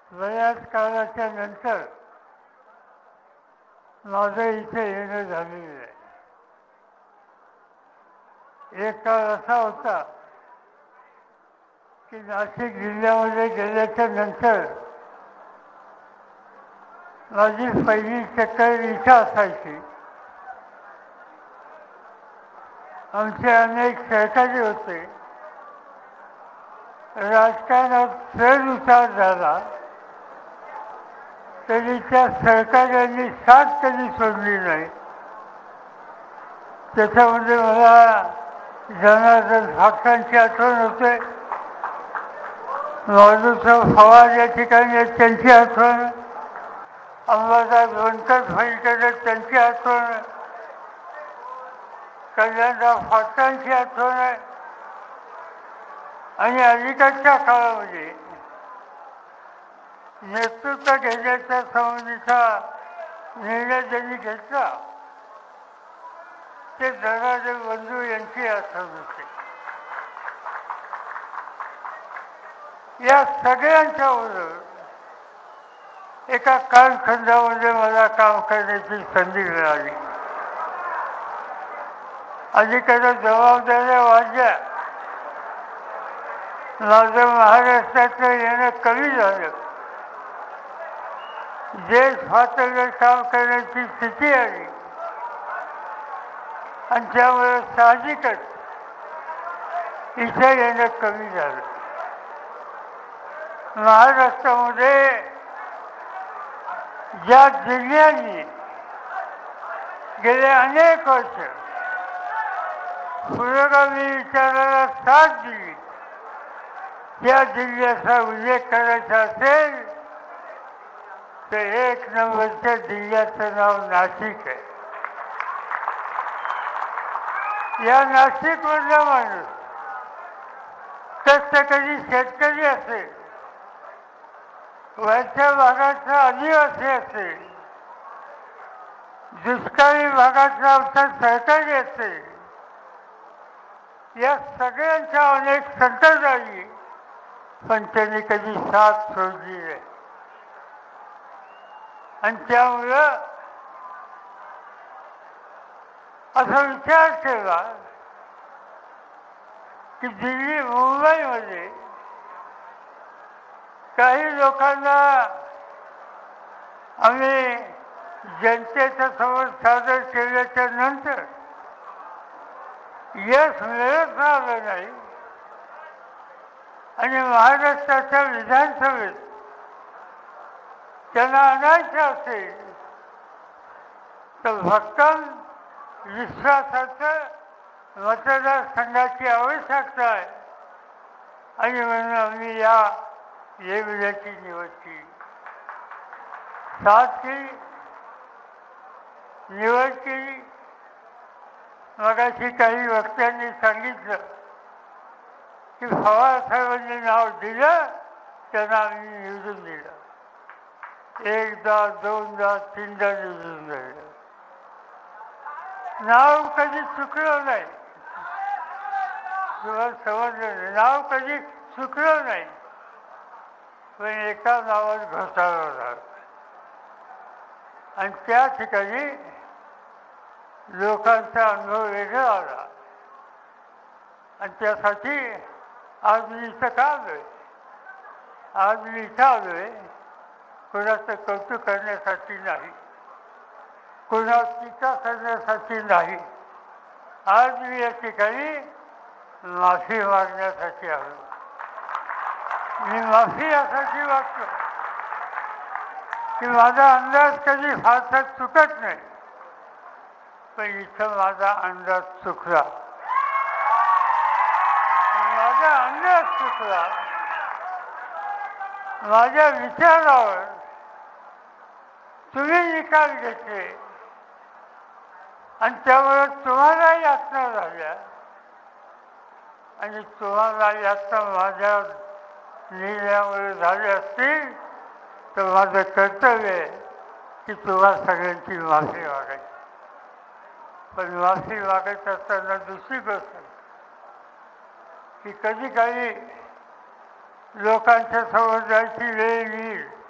बऱ्याच काळाच्या नंतर माझं इथे येणं झालेलं आहे. एक काळ असा होता की नाशिक जिल्ह्यामध्ये गेल्याच्या नंतर माझी पहिली चक्कर इथं असायची. आमचे अनेक सहकारी होते. राजकारणात चढ उतार झाला तरी त्या सहकार्यांनी साथ कधी सोडली नाही. त्याच्यामध्ये मला जनार्दन फाटकांची आठवण होते. माधुसाहेब पवार या ठिकाणी आहेत त्यांची आठवण, अंबादास व्यंकट फळीकर त्यांची आठवण, कल्याणराव फाटकांची आठवण आहे. आणि अलीकडच्या काळामध्ये नेतृत्व घेण्याच्या संबंधीचा निर्णय ज्यांनी घेतला ते धनादेव बंधू यांची आठवण होते. या सगळ्यांच्या बरोबर एका कालखंडामध्ये मला काम करण्याची संधी मिळाली. अलीकडे जबाबदाऱ्या वाढल्या. माझं महाराष्ट्राचं येणं कमी झालं. देश स्वातंत्र्य काम करण्याची स्थिती आली आणि त्यामुळे साहजिकच इथे येणं कमी झालं. महाराष्ट्रामध्ये ज्या जिल्ह्यांनी गेले अनेक वर्ष पुरोगामी विचाराला साथ दिली त्या जिल्ह्याचा उल्लेख करायचा असेल तर एक नंबरच्या जिल्ह्याचं नाव नाशिक आहे. या नाशिकमधला माणूस कष्टकरी शेतकरी असेल, वरच्या भागाचा आदिवासी असेल, दुष्काळी भागातला आमचा सहकारी असेल, या सगळ्यांच्या अनेक संकट झाली पण त्यांनी कधी साथ सोडली नाही. आणि त्यामुळं असा विचार केला की दिल्ली मुंबईमध्ये काही लोकांना आम्ही जनतेच्या समोर सादर केल्याच्या नंतर यश मिळत आलं नाही आणि महाराष्ट्राच्या विधानसभेत त्यांना आणायचं असेल तर भक्कम विश्वासाचं मतदारसंघाची आवश्यकता आहे आणि म्हणून आम्ही या येवल्याची निवड केली. साथ केली, निवड केली. मगाशी काही वक्त्यांनी सांगितलं की पवार साहेबांनी नाव दिलं त्यांना आम्ही निवडून दिलं. एकदा दोनदा तीनदा निवडून दिलं. नाव कधी चुकलं नाही. तुम्हाला समजलं, नाव कधी चुकलं नाही. पण एका नावात घोटाळा झाला आणि त्या ठिकाणी लोकांचा अनुभव वेगळा आला आणि त्यासाठी आज मी इथं का आलोय? आज मी इथं आलोय कोणाचं कौतुक करण्यासाठी नाही, कोणावर टीका करण्यासाठी नाही. आज मी या ठिकाणी माफी मागण्यासाठी आलो. मी माफी यासाठी मागतो की माझा अंदाज कधी फारसा चुकत नाही, पण इथं माझा अंदाज चुकला. माझा अंदाज चुकला. माझ्या विचारावर तुम्ही निकाल घेतले आणि त्यामुळे तुम्हाला यातना झाल्या आणि तुम्हाला यातना माझ्या निर्णयामुळे झाले असतील तर माझं कर्तव्य आहे की तुम्हा सगळ्यांची माफी मागायची. पण माफी मागत असताना दुसरी गोष्ट की कधी काही लोकांच्या समोर जायची वेळ येईल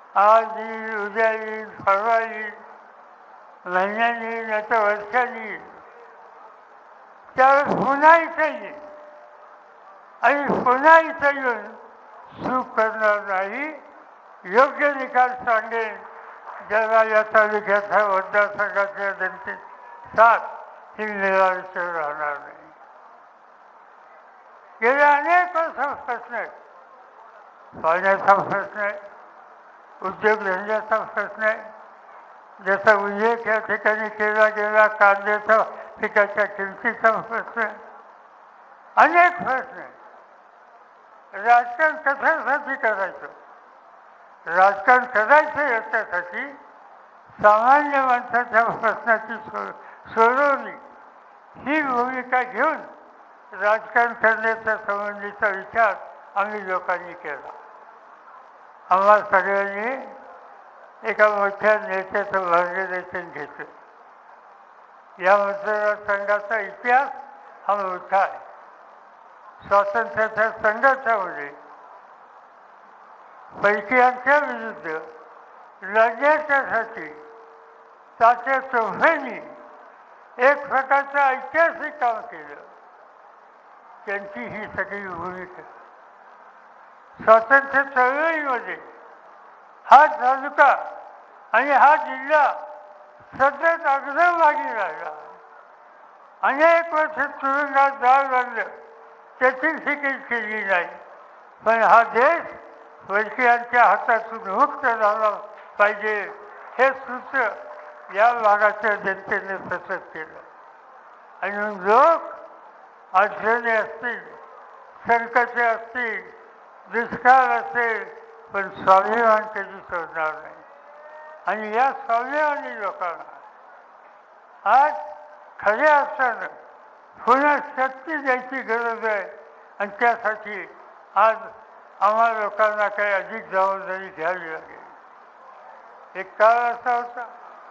आज येईल, उद्या येईल, परवा येईल, महिन्याने येईल, आता वर्षाने येईल. त्यावेळेस पुन्हा इथे येईल आणि पुन्हा इथे येऊन सुख करणार नाही. योग्य निकाल सांगेन ज्याला या तालुक्याच्या मतदारसंघाच्या जनतेत साथ ही मिळाल्याशिवाय राहणार नाही. गेले अनेक वर्ष प्रश्न आहेत. पाण्याचा प्रश्न आहे, उद्योगधंद्याचा प्रश्न आहे, ज्याचा उल्लेख या ठिकाणी केला गेला, कांद्याच्या पिकाच्या किमतीचा प्रश्न आहे, अनेक प्रश्न आहे. राजकारण कशासाठी करायचं? राजकारण करायचं याच्यासाठी सामान्य माणसाच्या प्रश्नाची सोडवणी ही भूमिका घेऊन राजकारण करण्याच्या संबंधीचा विचार आम्ही लोकांनी केला. आम्हा सगळ्यांनी एका मोठ्या नेत्याचं मार्गदर्शन घेतलं. या मतदारसंघाचा इतिहास हा मोठा आहे. स्वातंत्र्याच्या संघर्षामध्ये पैकीयांच्या विरुद्ध लढण्याच्यासाठी तात्या टोपेंनी एक प्रकारचं ऐतिहासिक काम केलं. त्यांची ही सगळी भूमिका स्वातंत्र्य चळवळीमध्ये हा तालुका आणि हा जिल्हा सतत अग्रभागी राहिला. अनेक वर्ष तुरुंगात जावं लागलं, त्याची फिकीर केली नाही. पण हा देश वैश्यांच्या हातातून मुक्त झाला पाहिजे हे सूत्र या भागाच्या जनतेने सतत केलं. आणि लोक अडचणी असतील, संकटे असतील, दुष्काळ असेल, पण स्वाभिमान कधी सोडणार नाही. आणि या स्वाभिमानी लोकांना आज खऱ्या अर्थानं पुन्हा शक्ती द्यायची गरज आहे. आणि त्यासाठी आज आम्हा लोकांना काही अधिक जबाबदारी घ्यावी लागेल. एक काळ असा होता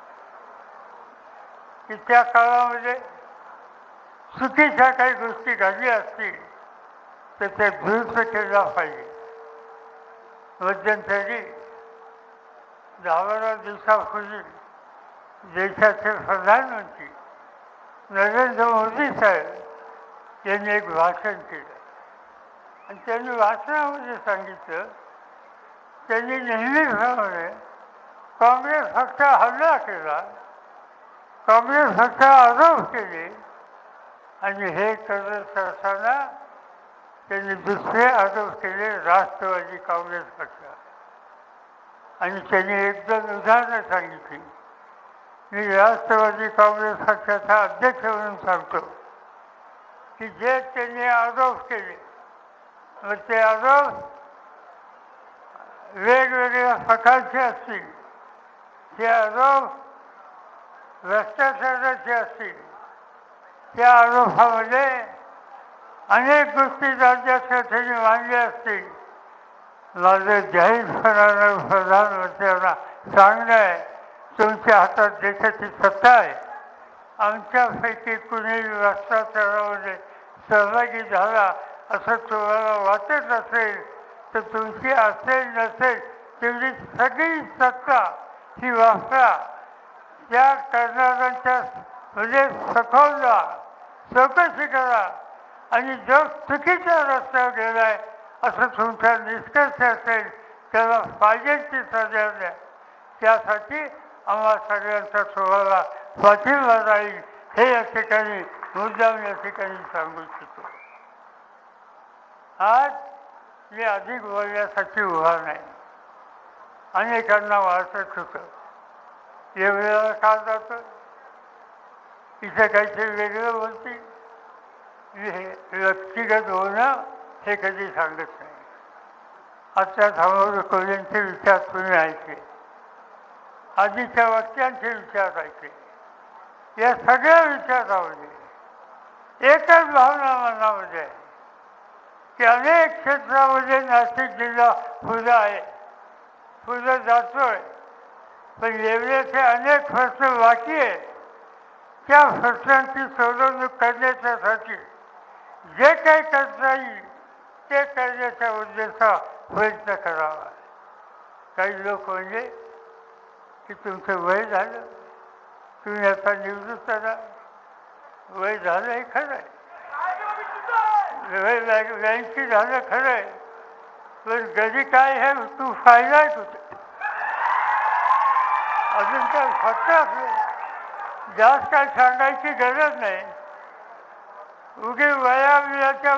की त्या काळामध्ये चुकीच्या काही गोष्टी घडल्या असतील तर ते दुरुस्त केला पाहिजे. मध्यंतरी 10-12 दिवसापूर्वी देशाचे प्रधानमंत्री नरेंद्र मोदी साहेब यांनी एक भाषण केलं. आणि त्यांनी भाषणामध्ये सांगितलं, त्यांनी नेहमीप्रमाणे काँग्रेस फक्त हल्ला केला, काँग्रेस फक्त आरोप केले. आणि हे करत असताना त्यांनी दुसरे आरोप केले राष्ट्रवादी काँग्रेस पक्ष. आणि त्यांनी एक-दोन उदाहरणं सांगितली. मी राष्ट्रवादी काँग्रेस पक्षाचा अध्यक्ष म्हणून सांगतो की जे त्यांनी आरोप केले व ते आरोप वेगवेगळ्या प्रकारचे असतील, ते आरोप भ्रष्टाचाराचे असतील, त्या आरोपामध्ये अनेक गोष्टी राज्याच्या त्यांनी मांडल्या असतील. माझं जाहीरपणानं प्रधानमंत्र्यांना सांगणं आहे, तुमच्या हातात देशाची सत्ता आहे. आमच्यापैकी कुणी भ्रष्टाचारामध्ये सहभागी झाला असं तुम्हाला वाटत असेल तर तुमची असेल नसेल तेवढी सगळी सत्ता ही वापरा. त्या करणाऱ्यांच्या म्हणजे सखोल जा, चौकशी करा. आणि जो चुकीच्या रस्त्यावर गेलाय असं तुमचा निष्कर्ष असेल त्याला पाहिजे ती सजा द्या. त्यासाठी आम्हा सगळ्यांचा तुम्हाला पाठिंबा राहील हे या ठिकाणी मुद्दाम या ठिकाणी सांगू इच्छितो. आज मी अधिक बोलण्यासाठी उभा नाही. अनेकांना वाटत होतं एवढ्याला का जातं, इथे काहीतरी वेगळं बोलतील. व्यक्तिगत होणं हे कधी सांगत नाही. आता समोर कोल्यांचे विचार तुम्ही ऐकले, आधीच्या वक्त्यांचे विचार ऐकले. या सगळ्या विचारामध्ये एकच भावना मनामध्ये आहे की अनेक क्षेत्रामध्ये नाशिक जिल्हा पुढे आहे, पुढे जातोय. पण येवल्याचे अनेक प्रश्न बाकी आहेत. त्या प्रश्नांची सोडवणूक करण्यासाठी जे काही करता येईल ते करण्याचा उद्देश प्रयत्न करावा. काही लोक म्हणजे की तुमचं वय झालं, तुम्ही आता निवृत्त झाला, वय झालं हे खरं आहे, वय 82 झालं खरं आहे, पण कधी काय हे तू फायदा आहे कुठे अजून काय फक्त जास्त काय सांगायची गरज नाही. उगे वयाच्या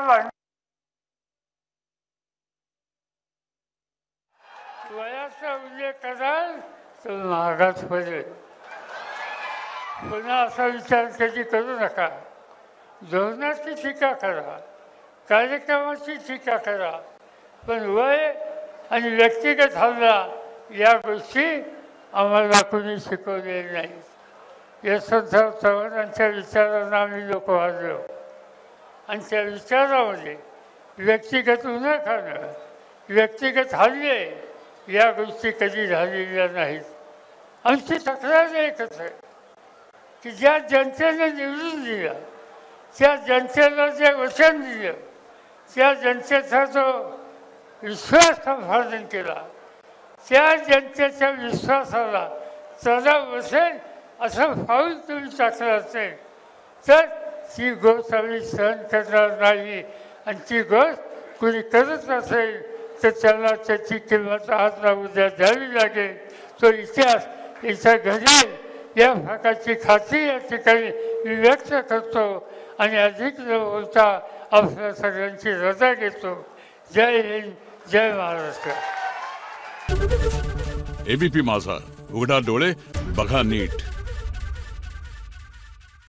वयाचा उल्लेख कराल तर महागात पडेल. पुन्हा असा विचार कधी करू नका. धोरणाची टीका करा, कार्यक्रमाची टीका करा, पण वय आणि व्यक्तिगत हल्ला या गोष्टी आम्हाला कोणी शिकवलेल्या नाहीत. यशवंतराव चव्हाणांच्या विचारांना आम्ही लोक वाजलो आणि त्या विचारामध्ये व्यक्तिगत उन्हा खाणं, व्यक्तिगत हल्ले या गोष्टी कधी झालेल्या नाहीत. आमची तक्रार एकच आहे की ज्या जनतेने निवडून दिला, त्या जनतेला जे वचन दिलं, त्या जनतेचा जो विश्वास संपादन केला, त्या जनतेच्या विश्वासाला चढा बसेल असं पाऊल तुम्ही टाकलं असेल तर ती गोष्ट आम्ही सहन करणार नाही. आणि ती गोष्ट कुणी करत असेल तर त्याला त्याची किंमत आज ना उद्या द्यावी लागेल. तो इतिहास इथं घडेल या भागाची खात्री या ठिकाणी मी व्यक्त करतो आणि अधिक न बोलता आपल्या सगळ्यांची रजा घेतो. जय हिंद, जय महाराष्ट्र. एबीपी माझा, उघडा डोळे बघा नीट.